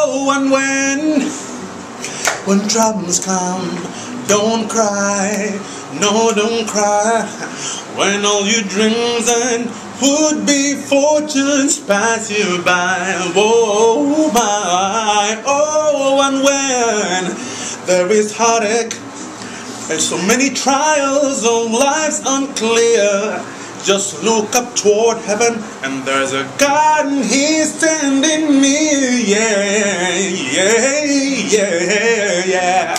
Oh, and when troubles come, don't cry, no, don't cry. When all your dreams and would-be fortunes pass you by, oh my, oh, and when there is heartache and so many trials of life's unclear, just look up toward heaven and there's a God and He's standing near. Yeah, yeah, yeah, yeah.